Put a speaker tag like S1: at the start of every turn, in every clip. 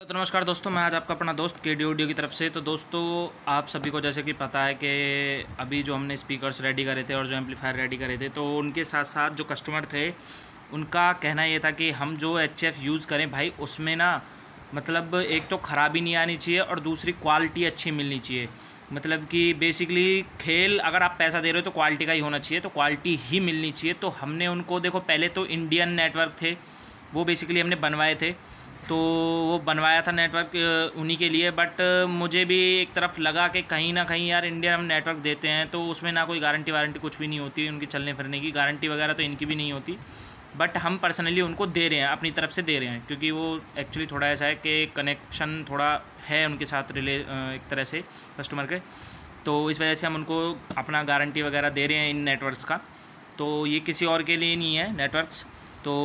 S1: तो नमस्कार दोस्तों, मैं आज आपका अपना दोस्त के ऑडियो की तरफ से। तो दोस्तों, आप सभी को जैसे कि पता है कि अभी जो हमने स्पीकर्स रेडी करे थे और जो एम्पलीफायर रेडी करे थे, तो उनके साथ साथ जो कस्टमर थे उनका कहना ये था कि हम जो HF यूज़ करें भाई, उसमें ना मतलब एक तो ख़राबी नहीं आनी चाहिए और दूसरी क्वालिटी अच्छी मिलनी चाहिए। मतलब कि बेसिकली खेल अगर आप पैसा दे रहे हो तो क्वालिटी का ही होना चाहिए, तो क्वालिटी ही मिलनी चाहिए। तो हमने उनको देखो, पहले तो इंडियन नेटवर्क थे वो बेसिकली हमने बनवाए थे, तो वो बनवाया था नेटवर्क उन्हीं के लिए। बट मुझे भी एक तरफ लगा कि कहीं ना कहीं यार, इंडियन हम नेटवर्क देते हैं तो उसमें ना कोई गारंटी वारंटी कुछ भी नहीं होती, उनकी चलने फिरने की गारंटी वगैरह तो इनकी भी नहीं होती। बट हम पर्सनली उनको दे रहे हैं, अपनी तरफ से दे रहे हैं, क्योंकि वो एक्चुअली थोड़ा ऐसा है कि कनेक्शन थोड़ा है उनके साथ एक तरह से कस्टमर के, तो इस वजह से हम उनको अपना गारंटी वगैरह दे रहे हैं इन नेटवर्क्स का। तो ये किसी और के लिए नहीं है नेटवर्क्स। तो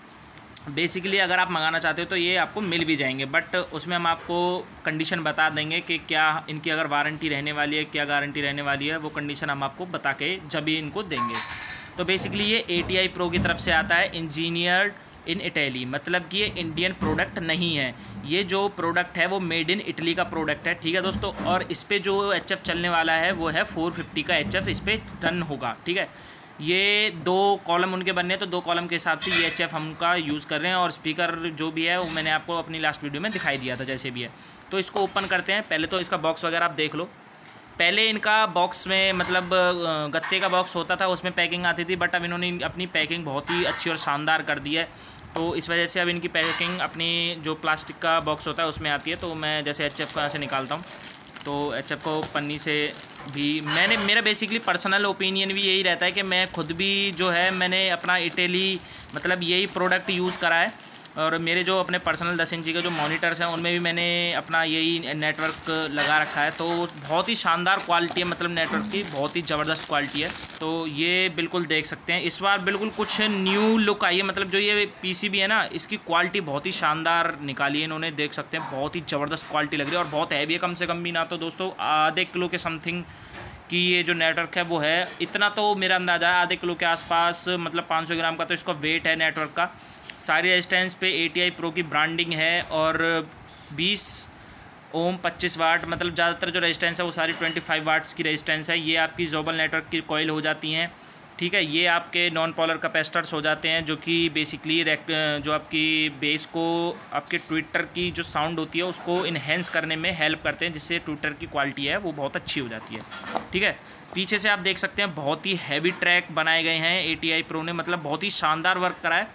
S1: बेसिकली अगर आप मंगाना चाहते हो तो ये आपको मिल भी जाएंगे, बट उसमें हम आपको कंडीशन बता देंगे कि क्या इनकी अगर वारंटी रहने वाली है, क्या गारंटी रहने वाली है, वो कंडीशन हम आपको बता के जब ही इनको देंगे। तो बेसिकली ये ATI Pro की तरफ से आता है, इंजीनियर्ड इन इटली, मतलब कि ये इंडियन प्रोडक्ट नहीं है। ये जो प्रोडक्ट है वो मेड इन इटली का प्रोडक्ट है, ठीक है दोस्तों। और इस पर जो HF चलने वाला है वो है 450 का HF इस पर रन होगा, ठीक है। ये 2 कॉलम उनके बनने हैं, तो 2 कॉलम के हिसाब से ये HF हमका यूज़ कर रहे हैं। और स्पीकर जो भी है वो मैंने आपको अपनी लास्ट वीडियो में दिखाई दिया था जैसे भी है। तो इसको ओपन करते हैं। पहले तो इसका बॉक्स वगैरह आप देख लो। पहले इनका बॉक्स में मतलब गत्ते का बॉक्स होता था, उसमें पैकिंग आती थी, बट अब इन्होंने अपनी पैकिंग बहुत ही अच्छी और शानदार कर दी है। तो इस वजह से अब इनकी पैकिंग अपनी जो प्लास्टिक का बॉक्स होता है उसमें आती है। तो मैं जैसे HF को यहाँ से निकालता हूँ, तो HF को पन्नी से भी मेरा बेसिकली पर्सनल ओपिनियन भी यही रहता है कि मैं खुद भी जो है मैंने अपना इटली मतलब यही प्रोडक्ट यूज़ करा है। और मेरे जो अपने पर्सनल 10 इंची के जो मॉनिटर्स हैं उनमें भी मैंने अपना यही नेटवर्क लगा रखा है। तो बहुत ही शानदार क्वालिटी है, मतलब नेटवर्क की बहुत ही ज़बरदस्त क्वालिटी है। तो ये बिल्कुल देख सकते हैं, इस बार बिल्कुल कुछ न्यू लुक आई है। मतलब जो ये PCB है ना, इसकी क्वालिटी बहुत ही शानदार निकाली है इन्होंने, देख सकते हैं बहुत ही ज़बरदस्त क्वालिटी लग रही है और बहुत हैवी है। कम से कम भी ना तो दोस्तों आधे किलो के समथिंग कि ये जो नेटवर्क है वो है, इतना तो मेरा अंदाज़ा है, आधे किलो के आसपास, मतलब 500 ग्राम का तो इसका वेट है नेटवर्क का। सारी रेजिस्टेंस पे ATI Pro की ब्रांडिंग है और 20 ओम 25 वाट, मतलब ज़्यादातर जो रेजिस्टेंस है वो सारी 25 वाट्स की रेजिस्टेंस है। ये आपकी जोबल नेटवर्क की कॉइल हो जाती हैं, ठीक है। ये आपके नॉन पोलर कैपेसिटर्स हो जाते हैं, जो कि बेसिकली जो आपकी बेस को, आपके ट्विटर की जो साउंड होती है उसको इन्हेंस करने में हेल्प करते हैं, जिससे ट्विटर की क्वालिटी है वो बहुत अच्छी हो जाती है, ठीक है। पीछे से आप देख सकते हैं बहुत ही हैवी ट्रैक बनाए गए हैं ATI Pro ने, मतलब बहुत ही शानदार वर्क करा है।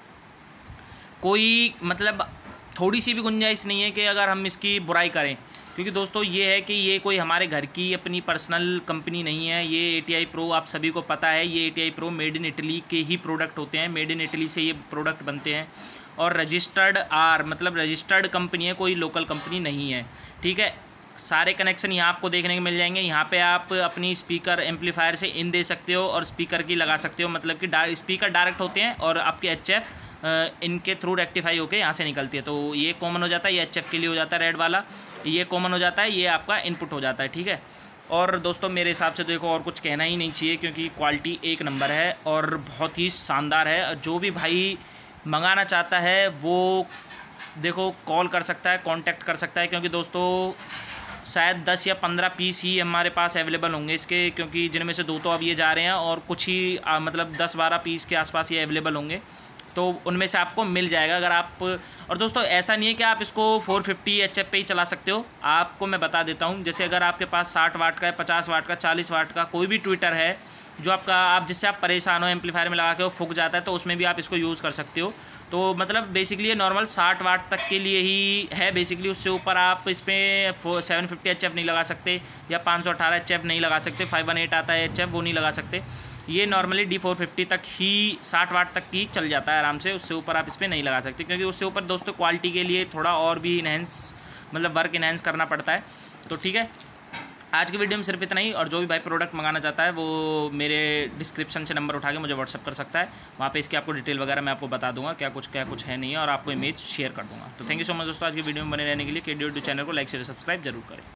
S1: कोई मतलब थोड़ी सी भी गुंजाइश नहीं है कि अगर हम इसकी बुराई करें, क्योंकि दोस्तों ये है कि ये कोई हमारे घर की अपनी पर्सनल कंपनी नहीं है। ये ATI Pro आप सभी को पता है, ये ATI Pro made in Italy के ही प्रोडक्ट होते हैं, मेड इन इटली से ये प्रोडक्ट बनते हैं और रजिस्टर्ड मतलब रजिस्टर्ड कंपनी है, कोई लोकल कंपनी नहीं है, ठीक है। सारे कनेक्शन यहाँ आपको देखने को मिल जाएंगे। यहाँ पे आप अपनी स्पीकर एम्पलीफायर से इन दे सकते हो और स्पीकर की लगा सकते हो, मतलब कि स्पीकर डायरेक्ट होते हैं और आपके HF इनके थ्रू रेक्टिफाई होके यहाँ से निकलती है। तो ये कॉमन हो जाता है, ये HF के लिए हो जाता है रेड वाला, ये कॉमन हो जाता है, ये आपका इनपुट हो जाता है, ठीक है। और दोस्तों मेरे हिसाब से देखो और कुछ कहना ही नहीं चाहिए, क्योंकि क्वालिटी एक नंबर है और बहुत ही शानदार है। जो भी भाई मंगाना चाहता है वो देखो कॉल कर सकता है, कांटेक्ट कर सकता है, क्योंकि दोस्तों शायद 10 या 15 पीस ही हमारे पास अवेलेबल होंगे इसके, क्योंकि जिनमें से 2 तो अब ये जा रहे हैं और कुछ ही मतलब 10-12 पीस के आसपास ये अवेलेबल होंगे। तो उनमें से आपको मिल जाएगा अगर आप। और दोस्तों ऐसा नहीं है कि आप इसको 450 HF पे ही चला सकते हो। आपको मैं बता देता हूँ, जैसे अगर आपके पास 60 वाट का है, 50 वाट का, 40 वाट का कोई भी ट्विटर है जो आप जिससे आप परेशान हो, एम्पलीफायर में लगा के वो फूक जाता है, तो उसमें भी आप इसको यूज़ कर सकते हो। तो मतलब बेसिकली ये नॉर्मल 60 वाट तक के लिए ही है बेसिकली, उससे ऊपर आप इसमें 750 HF नहीं लगा सकते या 518 HF नहीं लगा सकते, 518 आता है HF वो नहीं लगा सकते। ये नॉर्मली D450 तक ही 60 वाट तक ही चल जाता है आराम से, उससे ऊपर आप इस पर नहीं लगा सकते, क्योंकि उससे ऊपर दोस्तों क्वालिटी के लिए थोड़ा और भी मतलब वर्क इन्हेंस करना पड़ता है। तो ठीक है, आज की वीडियो में सिर्फ इतना ही। और जो भी भाई प्रोडक्ट मंगाना चाहता है वो मेरे डिस्क्रिप्शन से नंबर उठा के मुझे व्हाट्सअप कर सकता है, वहाँ पे इसकी आपको डिटेल वगैरह मैं आपको बता दूंगा क्या कुछ है नहीं है, और आपको इमेज शेयर कर दूँगा। तो थैंक यू सो मच दोस्तों, आज की वीडियो में बने रहने के लिए। के ऑडियो चैनल को लाइक शेयर सब्सक्राइब जरूर करें।